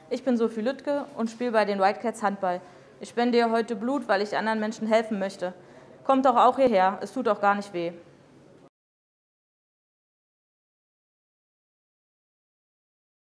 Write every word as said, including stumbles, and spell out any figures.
Ich bin Sophie Lüttke und spiele bei den White-Cats Handball. Ich spende hier heute Blut, weil ich anderen Menschen helfen möchte. Kommt doch auch hierher, es tut auch gar nicht weh.